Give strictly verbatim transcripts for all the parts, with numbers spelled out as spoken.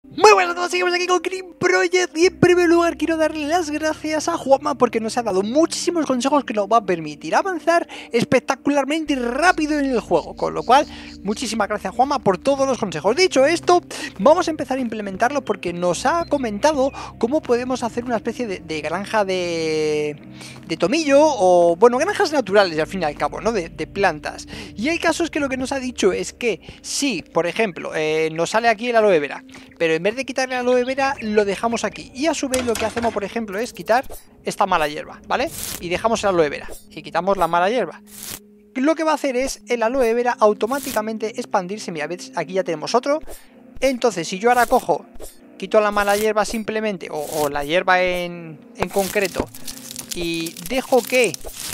Muy buenas a todos, seguimos aquí con Green Project y en primer lugar quiero darle las gracias a Juanma porque nos ha dado muchísimos consejos que nos va a permitir avanzar espectacularmente rápido en el juego, con lo cual muchísimas gracias Juanma por todos los consejos. Dicho esto, vamos a empezar a implementarlo porque nos ha comentado cómo podemos hacer una especie de, de granja de, de tomillo o, bueno, granjas naturales al fin y al cabo, ¿no? De, de plantas. Y hay casos que lo que nos ha dicho es que si, por ejemplo, eh, nos sale aquí el aloe vera, pero en vez de quitarle la aloe vera lo dejamos aquí y a su vez lo que hacemos por ejemplo es quitar esta mala hierba, ¿vale? Y dejamos el aloe vera y quitamos la mala hierba. Lo que va a hacer es el aloe vera automáticamente expandirse. Mira, ¿ves? Aquí ya tenemos otro. Entonces si yo ahora cojo, quito la mala hierba simplemente o, o la hierba en, en concreto y dejo que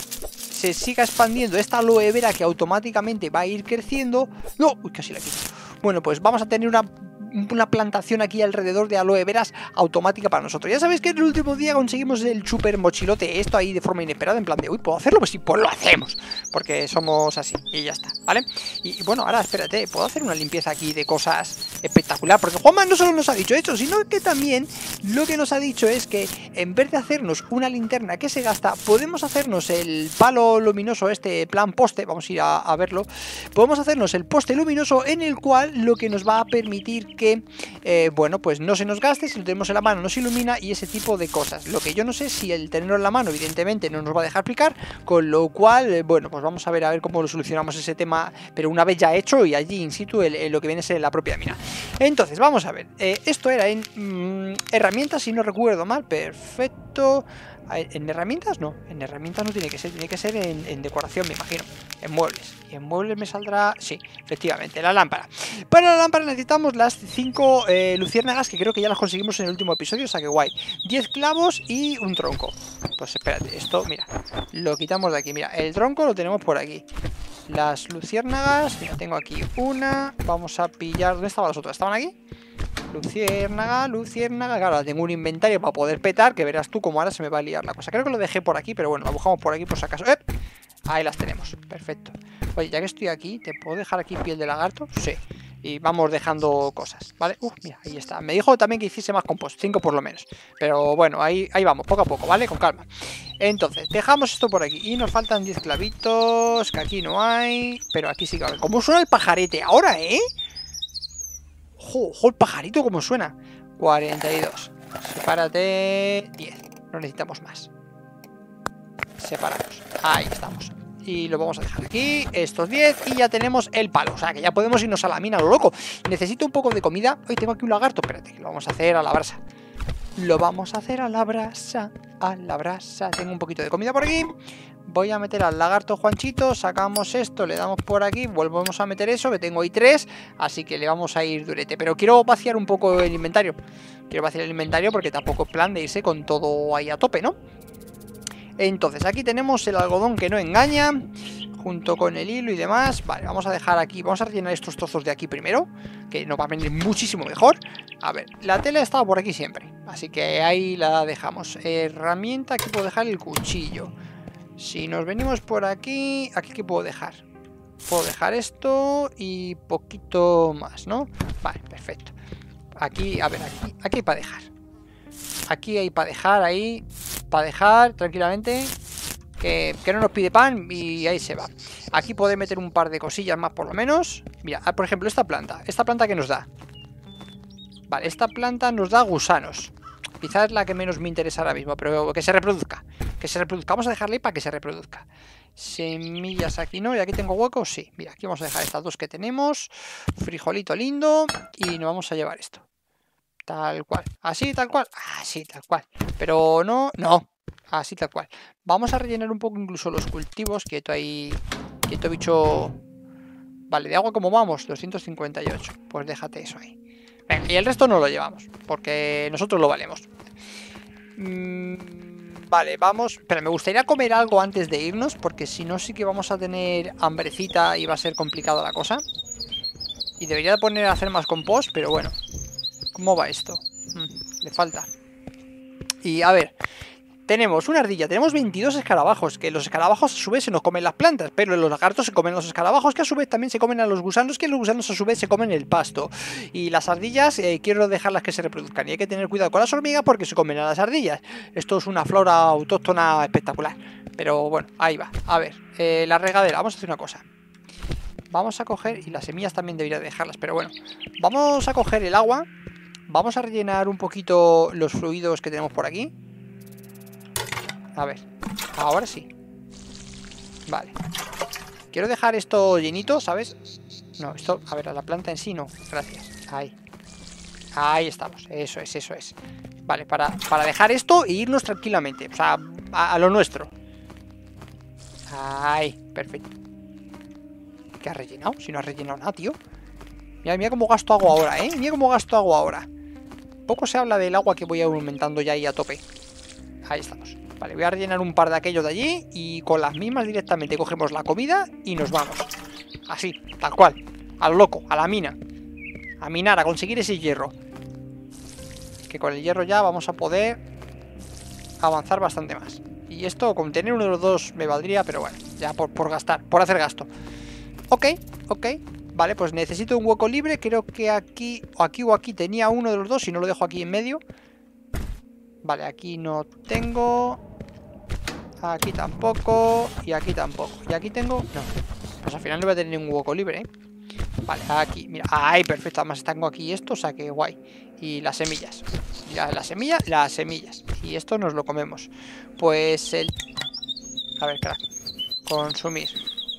se siga expandiendo esta aloe vera que automáticamente va a ir creciendo. No, uy, casi la quito. Bueno, pues vamos a tener una una plantación aquí alrededor de aloe veras automática para nosotros. Ya sabéis que en el último día conseguimos el super mochilote, esto ahí de forma inesperada, en plan de, uy, ¿puedo hacerlo? Pues sí, pues lo hacemos, porque somos así, y ya está, ¿vale? Y, y bueno, ahora espérate, ¿puedo hacer una limpieza aquí de cosas espectacular? Porque Juanma no solo nos ha dicho esto, sino que también lo que nos ha dicho es que en vez de hacernos una linterna que se gasta, podemos hacernos el palo luminoso, este plan poste, vamos a ir a, a verlo, podemos hacernos el poste luminoso en el cual lo que nos va a permitir que Que, eh, bueno, pues no se nos gaste, si lo tenemos en la mano nos ilumina y ese tipo de cosas. Lo que yo no sé si el tenerlo en la mano evidentemente no nos va a dejar aplicar, con lo cual, eh, bueno, pues vamos a ver a ver cómo lo solucionamos ese tema, pero una vez ya hecho y allí in situ el, el, lo que viene a ser la propia mina. Entonces, vamos a ver, eh, esto era en mmm, herramientas, si no recuerdo mal, perfecto. ¿En herramientas? No, en herramientas no tiene que ser, tiene que ser en, en decoración, me imagino. En muebles. Y en muebles me saldrá, sí, efectivamente, la lámpara. Para la lámpara necesitamos las cinco eh, luciérnagas, que creo que ya las conseguimos en el último episodio, o sea que guay. diez clavos y un tronco. Pues espérate, esto, mira, lo quitamos de aquí. Mira, el tronco lo tenemos por aquí. Las luciérnagas, mira, tengo aquí una. Vamos a pillar, ¿dónde estaban las otras? ¿Estaban aquí? Luciérnaga, luciérnaga, claro, tengo un inventario para poder petar, que verás tú cómo ahora se me va a liar la cosa. Creo que lo dejé por aquí, pero bueno, lo buscamos por aquí por si acaso. ¡Eh! Ahí las tenemos, perfecto. Oye, ya que estoy aquí, ¿te puedo dejar aquí piel de lagarto? Sí. Y vamos dejando cosas, ¿vale? Uf, mira, ahí está. Me dijo también que hiciese más compost, cinco por lo menos. Pero bueno, ahí, ahí vamos, poco a poco, ¿vale? Con calma. Entonces, dejamos esto por aquí. Y nos faltan diez clavitos, que aquí no hay. Pero aquí sí que... ¿Cómo suena el pajarete ahora, eh? ¡Ojo, el pajarito como suena! cuarenta y dos. Sepárate. diez. No necesitamos más. Separamos. Ahí estamos. Y lo vamos a dejar aquí. Estos diez. Y ya tenemos el palo. O sea que ya podemos irnos a la mina, lo loco. Necesito un poco de comida. Hoy tengo aquí un lagarto. Espérate, lo vamos a hacer a la brasa. Lo vamos a hacer a la brasa. A la brasa. Tengo un poquito de comida por aquí. Voy a meter al lagarto Juanchito. Sacamos esto, le damos por aquí. Volvemos a meter eso, que tengo ahí tres. Así que le vamos a ir durete. Pero quiero vaciar un poco el inventario. Quiero vaciar el inventario porque tampoco es plan de irse con todo ahí a tope, ¿no? Entonces aquí tenemos el algodón que no engaña, junto con el hilo y demás. Vale, vamos a dejar aquí, vamos a rellenar estos trozos de aquí primero, que nos va a venir muchísimo mejor. A ver, la tela estaba por aquí siempre, así que ahí la dejamos. Herramienta, aquí puedo dejar el cuchillo. Si nos venimos por aquí, ¿aquí qué puedo dejar? Puedo dejar esto y poquito más, ¿no? Vale, perfecto. Aquí, a ver, aquí, aquí hay para dejar. Aquí hay para dejar, ahí, para dejar tranquilamente. Que, que no nos pide pan y ahí se va. Aquí podemos meter un par de cosillas más por lo menos. Mira, por ejemplo, esta planta. ¿Esta planta qué nos da? Vale, esta planta nos da gusanos. Quizás es la que menos me interesa ahora mismo, pero que se reproduzca. Que se reproduzca. Vamos a dejarle ahí para que se reproduzca. Semillas aquí no. ¿Y aquí tengo huecos? Sí. Mira, aquí vamos a dejar estas dos que tenemos. Frijolito lindo. Y nos vamos a llevar esto. Tal cual. Así, tal cual. Así, tal cual. Pero no, no. Así, tal cual. Vamos a rellenar un poco incluso los cultivos. Quieto ahí. Quieto bicho. Vale, de agua como vamos. doscientos cincuenta y ocho. Pues déjate eso ahí. Venga, y el resto no lo llevamos. Porque nosotros lo valemos. Mm, vale, vamos. Pero me gustaría comer algo antes de irnos. Porque si no, sí que vamos a tener hambrecita y va a ser complicada la cosa. Y debería de poner a hacer más compost. Pero bueno. ¿Cómo va esto? Mm, le falta. Y a ver. tenemos una ardilla, tenemos veintidós escarabajos, que los escarabajos a su vez se nos comen las plantas, pero los lagartos se comen los escarabajos, que a su vez también se comen a los gusanos, que los gusanos a su vez se comen el pasto. Y las ardillas, eh, quiero dejarlas que se reproduzcan, y hay que tener cuidado con las hormigas porque se comen a las ardillas. Esto es una flora autóctona espectacular. Pero bueno, ahí va. A ver, eh, la regadera, vamos a hacer una cosa. Vamos a coger, y las semillas también debería dejarlas, pero bueno, vamos a coger el agua, vamos a rellenar un poquito los fluidos que tenemos por aquí. A ver, ahora sí. Vale. Quiero dejar esto llenito, ¿sabes? No, esto, a ver, a la planta en sí no. Gracias. Ahí. Ahí estamos. Eso es, eso es. Vale, para, para dejar esto e irnos tranquilamente. O sea, a, a lo nuestro. Ahí, perfecto. ¿Qué ha rellenado? Si no ha rellenado nada, tío. Mira, mira cómo gasto agua ahora, ¿eh? Mira cómo gasto agua ahora. Poco se habla del agua que voy aumentando ya ahí a tope. Ahí estamos. Vale, voy a rellenar un par de aquellos de allí y con las mismas directamente cogemos la comida y nos vamos. Así, tal cual. A lo loco, a la mina. A minar, a conseguir ese hierro. Que con el hierro ya vamos a poder avanzar bastante más. Y esto, con tener uno de los dos me valdría, pero bueno, ya por, por gastar, por hacer gasto. Ok, ok. Vale, pues necesito un hueco libre. Creo que aquí, o aquí o aquí tenía uno de los dos y no lo dejo aquí en medio. Vale, aquí no tengo. Aquí tampoco. Y aquí tampoco. ¿Y aquí tengo? No. Pues al final no voy a tener ningún hueco libre, ¿eh? Vale, aquí, mira. ¡Ay, perfecto! Además tengo aquí esto, o sea que guay. Y las semillas. Ya, las semillas, las semillas. Y esto nos lo comemos. Pues el... A ver, crack. Consumir.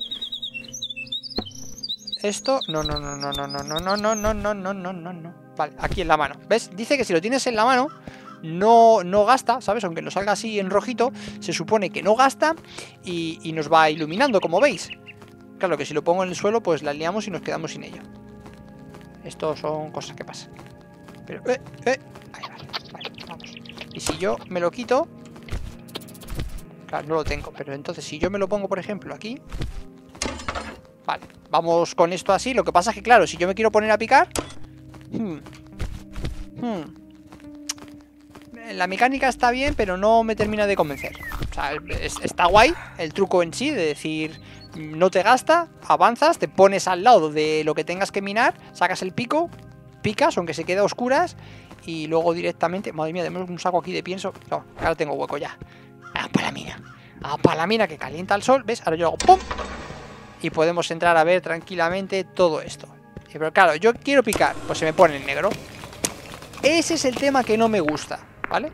Esto... No, no, no, no, no, no, no, no, no, no, no, no, no, no, no. Vale, aquí en la mano. ¿Ves? Dice que si lo tienes en la mano... No, no gasta, ¿sabes? Aunque nos salga así en rojito, se supone que no gasta y, y nos va iluminando, como veis. Claro que si lo pongo en el suelo, pues la liamos y nos quedamos sin ello. Esto son cosas que pasan. Pero, eh, eh. Ahí, vale, vale, vamos. Y si yo me lo quito... Claro, no lo tengo, pero entonces si yo me lo pongo, por ejemplo, aquí... Vale, vamos con esto así. Lo que pasa es que, claro, si yo me quiero poner a picar... Hmm, hmm. La mecánica está bien, pero no me termina de convencer. O sea, es, está guay el truco en sí, de decir, no te gasta, avanzas, te pones al lado de lo que tengas que minar, sacas el pico, picas, aunque se quede a oscuras, y luego directamente... Madre mía, tenemos un saco aquí de pienso. No, ahora tengo hueco ya. Ah, para la mina. Ah, para la mina que calienta el sol, ¿ves? Ahora yo hago ¡pum! Y podemos entrar a ver tranquilamente todo esto. Pero claro, yo quiero picar, pues se me pone en negro. Ese es el tema que no me gusta. ¿Vale?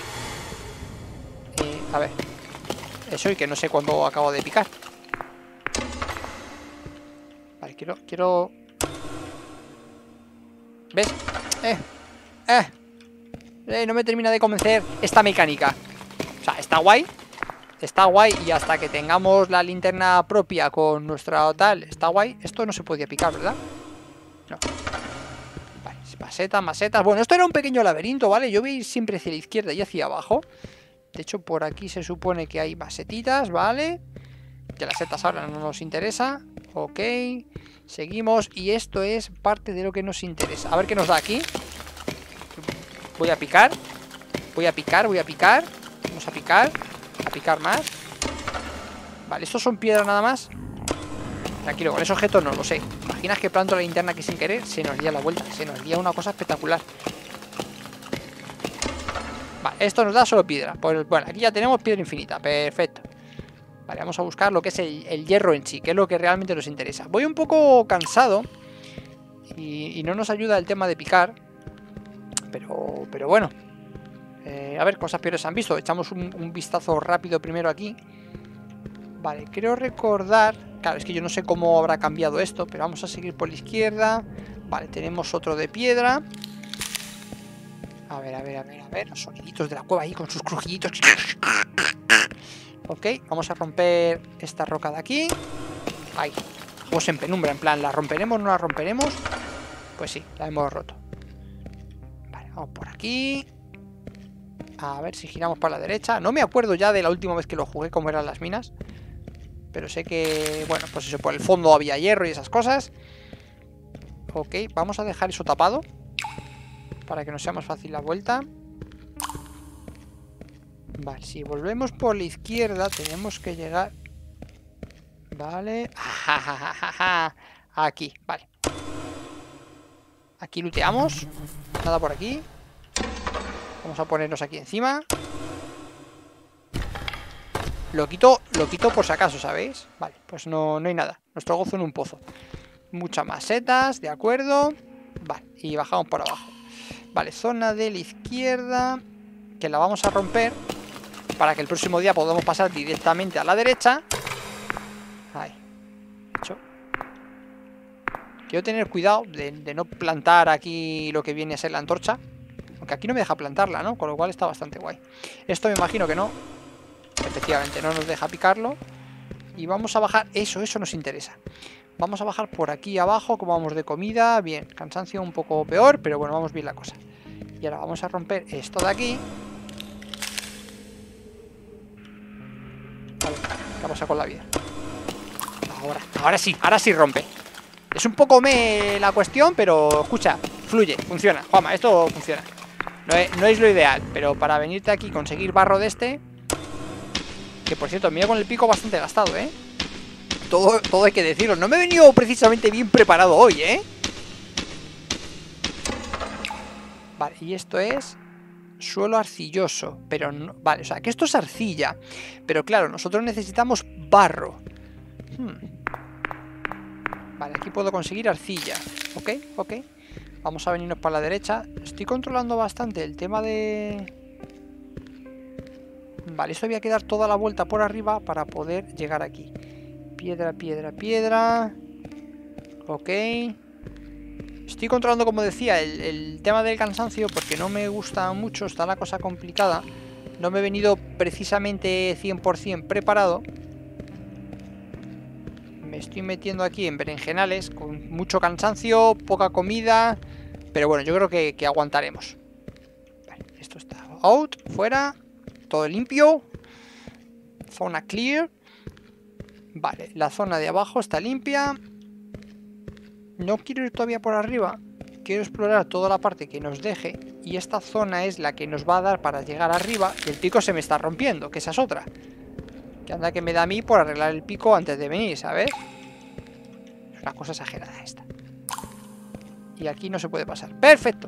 Eh, a ver. Eso y que no sé cuándo acabo de picar. Vale, quiero... quiero... ¿Ves? Eh, eh Eh, no me termina de convencer esta mecánica. O sea, está guay. Está guay y hasta que tengamos la linterna propia con nuestra tal, está guay. Esto no se podía picar, ¿verdad? No. Masetas, masetas. Bueno, esto era un pequeño laberinto, ¿vale? Yo voy a ir siempre hacia la izquierda y hacia abajo. De hecho, por aquí se supone que hay masetitas, ¿vale? Que las setas ahora no nos interesa. Ok. Seguimos. Y esto es parte de lo que nos interesa. A ver qué nos da aquí. Voy a picar. Voy a picar, voy a picar. Vamos a picar. A picar más. Vale, estos son piedras nada más. Tranquilo, con ese objeto no lo sé. ¿Imaginas que planto la linterna aquí sin querer? Se nos lía la vuelta, se nos lía una cosa espectacular. Vale, esto nos da solo piedra. Pues bueno, aquí ya tenemos piedra infinita, perfecto. Vale, vamos a buscar lo que es el, el hierro en sí, que es lo que realmente nos interesa. Voy un poco cansado y, y no nos ayuda el tema de picar. Pero, pero bueno. Eh, a ver, cosas peores han visto. Echamos un, un vistazo rápido primero aquí. Vale, creo recordar... Claro, es que yo no sé cómo habrá cambiado esto, pero vamos a seguir por la izquierda. Vale, tenemos otro de piedra. A ver, a ver, a ver, a ver. Los soniditos de la cueva ahí con sus crujiditos. Ok, vamos a romper esta roca de aquí. Ahí. Vamos en penumbra, en plan, ¿la romperemos o no la romperemos? Pues sí, la hemos roto. Vale, vamos por aquí. A ver si giramos para la derecha. No me acuerdo ya de la última vez que lo jugué, cómo eran las minas. Pero sé que, bueno, pues eso, por el fondo había hierro y esas cosas. Ok, vamos a dejar eso tapado para que nos sea más fácil la vuelta. Vale, si volvemos por la izquierda tenemos que llegar... Vale... Aquí, vale. Aquí looteamos. Nada por aquí. Vamos a ponernos aquí encima. Lo quito, lo quito por si acaso, ¿sabéis? Vale, pues no, no hay nada. Nuestro gozo en un pozo. Muchas más setas, de acuerdo. Vale, y bajamos por abajo. Vale, zona de la izquierda, que la vamos a romper para que el próximo día podamos pasar directamente a la derecha. Ahí. Hecho. Quiero tener cuidado de, de no plantar aquí lo que viene a ser la antorcha. Aunque aquí no me deja plantarla, ¿no? Con lo cual está bastante guay. Esto me imagino que no. Efectivamente, no nos deja picarlo. Y vamos a bajar. Eso, eso nos interesa. Vamos a bajar por aquí abajo. Como vamos de comida. Bien, cansancio un poco peor, pero bueno, vamos bien la cosa. Y ahora vamos a romper esto de aquí. Vale, ¿qué pasa con la vida? Ahora, ahora sí, ahora sí rompe. Es un poco me la cuestión, pero escucha, fluye, funciona. Juanma, esto funciona. No es, no es lo ideal, pero para venirte aquí y conseguir barro de este... Que por cierto, mira con el pico bastante gastado, ¿eh? Todo, todo hay que decirlo. No me he venido precisamente bien preparado hoy, ¿eh? Vale, y esto es... Suelo arcilloso, pero no... Vale, o sea, que esto es arcilla. Pero claro, nosotros necesitamos barro. Hmm. Vale, aquí puedo conseguir arcilla. Ok, ok. Vamos a venirnos para la derecha. Estoy controlando bastante el tema de... Vale, esto voy a quedar toda la vuelta por arriba para poder llegar aquí. Piedra, piedra, piedra. Ok. Estoy controlando, como decía, el, el tema del cansancio porque no me gusta mucho, está la cosa complicada. No me he venido precisamente cien por cien preparado. Me estoy metiendo aquí en berenjenales con mucho cansancio, poca comida. Pero bueno, yo creo que, que aguantaremos. Vale, esto está out, fuera. Todo limpio. Zona clear. Vale, la zona de abajo está limpia. No quiero ir todavía por arriba. Quiero explorar toda la parte que nos deje. Y esta zona es la que nos va a dar para llegar arriba. Y el pico se me está rompiendo, que esa es otra. Que anda que me da a mí por arreglar el pico antes de venir, ¿sabes? Es una cosa exagerada esta. Y aquí no se puede pasar. ¡Perfecto!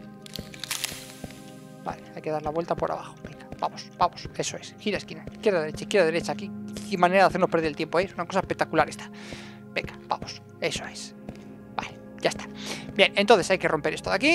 Vale, hay que dar la vuelta por abajo. Venga, vamos, vamos. Eso es. Gira esquina. Izquierda, derecha, izquierda, derecha. Aquí. Qué manera de hacernos perder el tiempo, ¿eh? Es una cosa espectacular esta. Venga, vamos. Eso es. Vale, ya está. Bien, entonces hay que romper esto de aquí.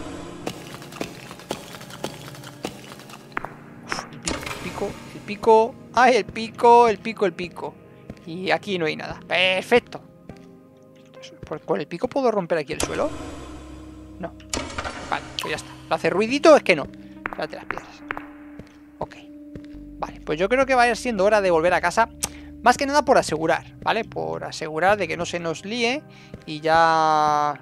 Uf, el pico, el pico, el pico. ¡Ay, el pico, el pico, el pico! Y aquí no hay nada. ¡Perfecto! ¿Con el pico puedo romper aquí el suelo? No. Vale, pues ya está. Lo hace ruidito, es que no. Espérate las piedras. Ok. Vale, pues yo creo que va a ir siendo hora de volver a casa. Más que nada por asegurar, ¿vale? Por asegurar de que no se nos líe. Y ya...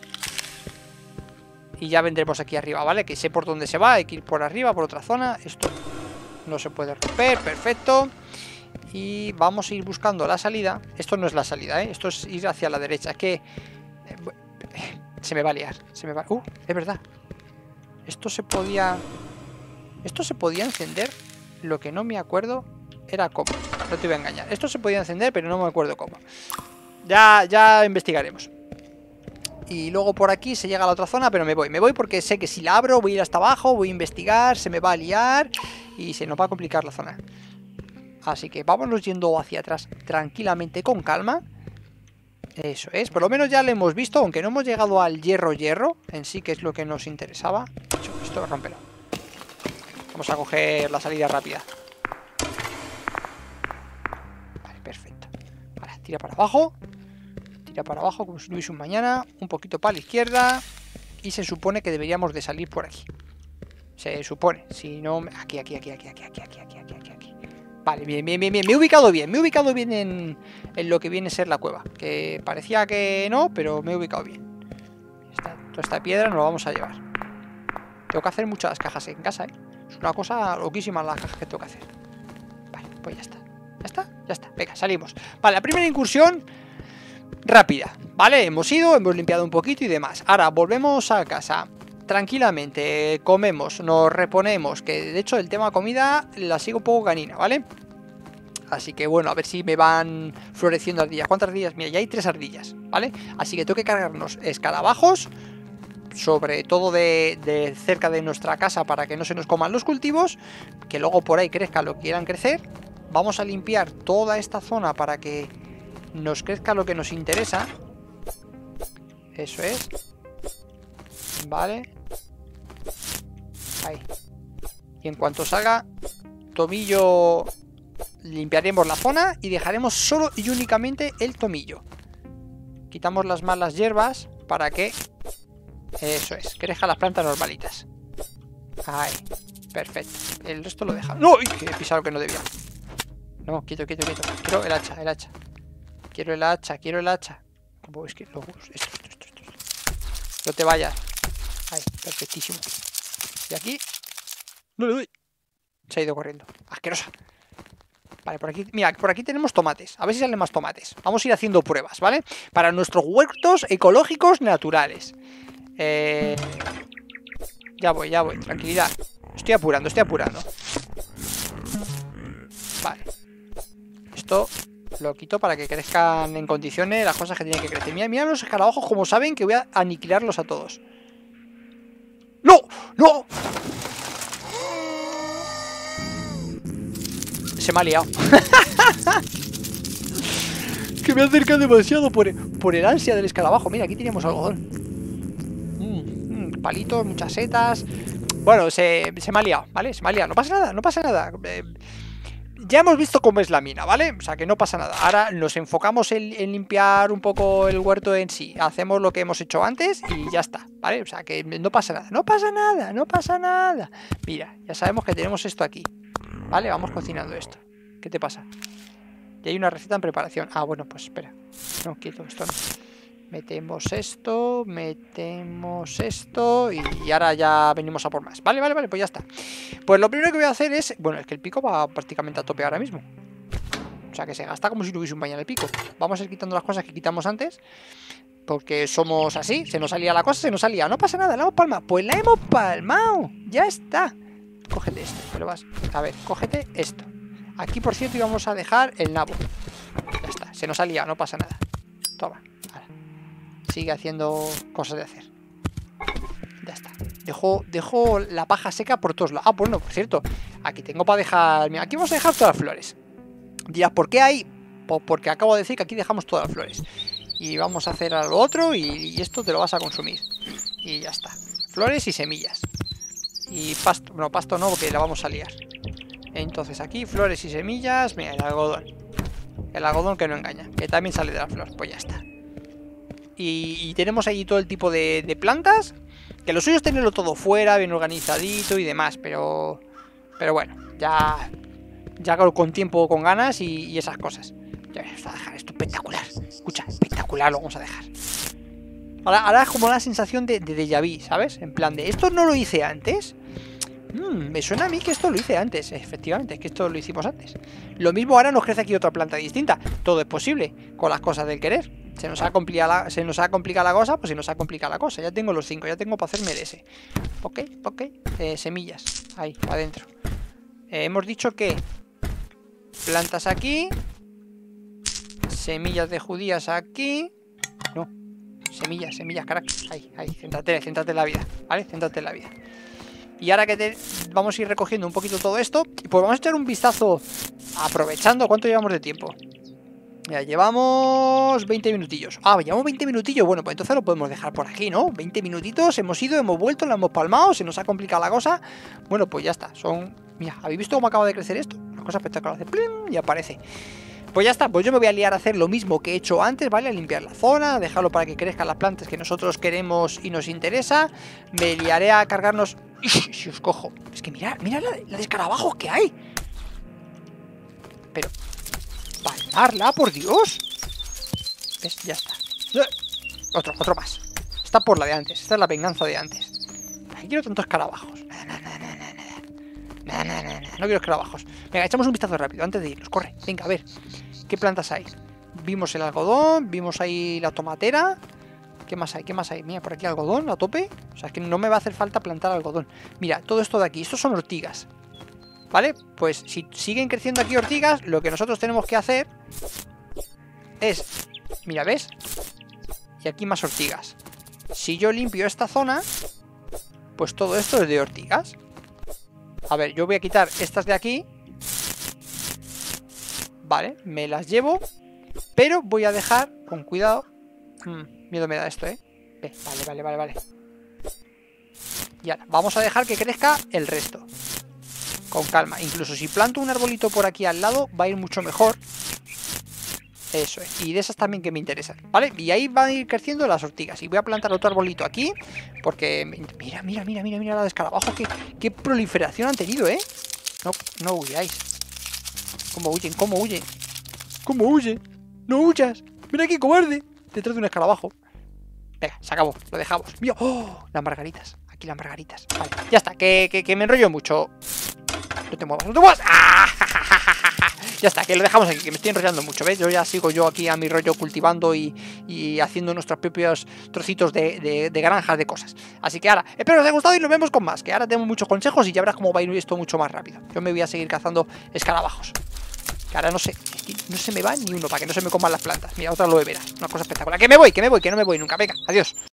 Y ya vendremos aquí arriba, ¿vale? Que sé por dónde se va. Hay que ir por arriba, por otra zona. Esto no se puede romper, perfecto. Y vamos a ir buscando la salida. Esto no es la salida, ¿eh? Esto es ir hacia la derecha. Es que... Se me va a liar. Se me va... Uh, es verdad. Esto se podía... Esto se podía encender. Lo que no me acuerdo era cómo. No te voy a engañar. Esto se podía encender, pero no me acuerdo cómo. Ya, ya investigaremos. Y luego por aquí se llega a la otra zona, pero me voy. Me voy porque sé que si la abro voy a ir hasta abajo, voy a investigar, se me va a liar y se nos va a complicar la zona. Así que vámonos yendo hacia atrás tranquilamente, con calma. Eso es, por lo menos ya lo hemos visto, aunque no hemos llegado al hierro hierro en sí, que es lo que nos interesaba. Hecho, esto, rómpelo. Vamos a coger la salida rápida. Vale, perfecto. Ahora, tira para abajo. Tira para abajo como si no hubiese un mañana. Un poquito para la izquierda. Y se supone que deberíamos de salir por aquí. Se supone, si no... Aquí, aquí, aquí, aquí, aquí, aquí, aquí, aquí, aquí, aquí. Vale, bien, bien, bien, bien. Me he ubicado bien. Me he ubicado bien en, en lo que viene a ser la cueva. Que parecía que no, pero me he ubicado bien. Esta, toda esta piedra nos la vamos a llevar. Tengo que hacer muchas cajas en casa, ¿eh? Es una cosa loquísima las cajas que tengo que hacer. Vale, pues ya está. ¿Ya está? Ya está. Venga, salimos. Vale, la primera incursión rápida, ¿vale? Hemos ido, hemos limpiado un poquito y demás. Ahora volvemos a casa. tranquilamente comemos, nos reponemos, que de hecho el tema comida la sigo un poco canina, ¿vale? Así que bueno, a ver si me van floreciendo ardillas. ¿Cuántas ardillas? Mira, ya hay tres ardillas, ¿vale? Así que tengo que cargarnos escarabajos, sobre todo de, de cerca de nuestra casa, para que no se nos coman los cultivos, que luego por ahí crezca lo que quieran crecer. Vamos a limpiar toda esta zona para que nos crezca lo que nos interesa. Eso es. Vale. Ahí. Y en cuanto salga tomillo, limpiaremos la zona y dejaremos solo y únicamente el tomillo. Quitamos las malas hierbas para que... Eso es, crezcan las plantas normalitas. Ahí, perfecto. El resto lo deja. ¡No! Que he pisado que no debía. No, quieto, quieto, quieto. Quiero el hacha, el hacha. Quiero el hacha, quiero el hacha. ¿Cómo es que lo... Esto, esto, esto, esto. No te vayas. Ahí, perfectísimo. Y aquí... No le doy. Se ha ido corriendo. Asquerosa. Vale, por aquí, mira, por aquí tenemos tomates. A ver si salen más tomates. Vamos a ir haciendo pruebas, ¿vale? Para nuestros huertos ecológicos naturales. Eh... Ya voy, ya voy, tranquilidad. Estoy apurando, estoy apurando. Vale. Esto lo quito para que crezcan en condiciones las cosas que tienen que crecer. Mira, mira los escarabajos como saben que voy a aniquilarlos a todos. ¡No! ¡No! Se me ha liado. Que me acerca demasiado por, por el ansia del escarabajo. Mira, aquí teníamos algodón. Mm, mm, palitos, muchas setas. Bueno, se, se me ha liado, ¿vale? Se me ha liado. No pasa nada, no pasa nada. Eh, ya hemos visto cómo es la mina, ¿vale? O sea, que no pasa nada. Ahora nos enfocamos en, en limpiar un poco el huerto en sí. Hacemos lo que hemos hecho antes y ya está, ¿vale? O sea, que no pasa nada. No pasa nada, no pasa nada. Mira, ya sabemos que tenemos esto aquí. Vale, vamos cocinando esto. ¿Qué te pasa? Ya hay una receta en preparación. Ah, bueno, pues espera. No, quieto, esto no. Metemos esto, metemos esto y ahora ya venimos a por más. Vale, vale, vale, pues ya está. Pues lo primero que voy a hacer es... Bueno, es que el pico va prácticamente a tope ahora mismo. O sea, que se gasta como si no hubiese un baño en el pico. Vamos a ir quitando las cosas que quitamos antes, porque somos así. Se nos salía la cosa, se nos salía. No pasa nada, la hemos palmado. Pues la hemos palmado. Ya está. Cógete esto, pero vas. A ver, cógete esto. Aquí, por cierto, íbamos a dejar el nabo. Ya está, se nos ha liado, no pasa nada. Toma, ahora. Sigue haciendo cosas de hacer. Ya está. Dejo, dejo la paja seca por todos lados. Ah, bueno, por cierto, aquí tengo para dejar... Mira, aquí vamos a dejar todas las flores. Dirás, ¿por qué hay? Pues porque acabo de decir que aquí dejamos todas las flores. Y vamos a hacer algo otro y, y esto te lo vas a consumir. Y ya está. Flores y semillas. Y pasto, bueno, pasto no, porque la vamos a liar. Entonces aquí, flores y semillas. Mira, el algodón. El algodón que no engaña, que también sale de la flor. Pues ya está. Y, y tenemos ahí todo el tipo de, de plantas. Que lo suyo es tenerlo todo fuera, bien organizadito y demás. Pero pero bueno, ya Ya con tiempo, con ganas y, y esas cosas. Ya vamos a dejar esto espectacular. Escucha, espectacular lo vamos a dejar. Ahora, ahora es como la sensación de, de déjà vu, ¿sabes? En plan de, ¿esto no lo hice antes? Mm, me suena a mí que esto lo hice antes. Efectivamente, es que esto lo hicimos antes. Lo mismo ahora nos crece aquí otra planta distinta. Todo es posible con las cosas del querer. Se nos ha complicado la, se nos ha complicado la cosa, pues se nos ha complicado la cosa. Ya tengo los cinco, ya tengo para hacerme el ese. Ok, ok. Eh, semillas, ahí, adentro. Eh, hemos dicho que plantas aquí, semillas de judías aquí. No, semillas, semillas, carac. Ahí, ahí, céntrate, céntrate en la vida, ¿vale? Céntrate en la vida. Y ahora que te, vamos a ir recogiendo un poquito todo esto, pues vamos a echar un vistazo, aprovechando. ¿Cuánto llevamos de tiempo? Ya llevamos veinte minutillos. Ah, llevamos veinte minutillos. Bueno, pues entonces lo podemos dejar por aquí, ¿no? veinte minutitos, hemos ido, hemos vuelto, la hemos palmado, se nos ha complicado la cosa. Bueno, pues ya está. Son... Mira, ¿habéis visto cómo acaba de crecer esto? Una cosa espectacular. Hace plin y aparece. Pues ya está, pues yo me voy a liar a hacer lo mismo que he hecho antes, ¿vale? A limpiar la zona, dejarlo para que crezcan las plantas que nosotros queremos y nos interesa. Me liaré a cargarnos... Si os cojo. Es que mirad, mirad la, la de escarabajos que hay. Pero... palmarla, por Dios. ¿Ves? Ya está. Otro, otro más. Está por la de antes. Esta es la venganza de antes. Aquí quiero tantos escarabajos. Nada, nada, nada, nada, nada, nada, nada. No quiero escarabajos. Venga, echamos un vistazo rápido antes de irnos. Corre, venga, a ver. ¿Qué plantas hay? Vimos el algodón, vimos ahí la tomatera. ¿Qué más hay? ¿Qué más hay? Mira, por aquí algodón a tope. O sea, es que no me va a hacer falta plantar algodón. Mira, todo esto de aquí, estos son ortigas. ¿Vale? Pues si siguen creciendo aquí ortigas, lo que nosotros tenemos que hacer es... Mira, ¿ves? Y aquí más ortigas. Si yo limpio esta zona, pues todo esto es de ortigas. A ver, yo voy a quitar estas de aquí. Vale, me las llevo. Pero voy a dejar, con cuidado. Hmm, miedo me da esto, ¿eh? eh vale, vale, vale, vale. Y ahora, vamos a dejar que crezca el resto. Con calma. Incluso si planto un arbolito por aquí al lado, va a ir mucho mejor. Eso es. Y de esas también que me interesan, ¿vale? Y ahí van a ir creciendo las ortigas. Y voy a plantar otro arbolito aquí. Porque, mira, mira, mira, mira, mira la de escarabajos. Qué, qué proliferación han tenido, ¿eh? No, no huyáis. ¿Cómo huyen? ¿Cómo huyen? ¿Cómo huyen? ¡No huyas! ¡Mira aquí, cobarde! Detrás de un escarabajo. Venga, se acabó. Lo dejamos. ¡Mira! ¡Oh! Las margaritas. Aquí las margaritas. Vale, ya está. Que, que, que me enrollo mucho. No te muevas, no te muevas. ¡Ah! Ya está, que lo dejamos aquí, que me estoy enrollando mucho, ¿ves? Yo ya sigo yo aquí a mi rollo cultivando y, y haciendo nuestros propios trocitos de, de, de granjas de cosas. Así que ahora, espero que os haya gustado y nos vemos con más, que ahora tenemos muchos consejos y ya verás cómo va a ir esto mucho más rápido. Yo me voy a seguir cazando escarabajos. Que ahora no sé, no se me va ni uno para que no se me coman las plantas. Mira, otra aloe vera, una cosa espectacular. Que me voy, que me voy, que no me voy nunca. Venga, adiós.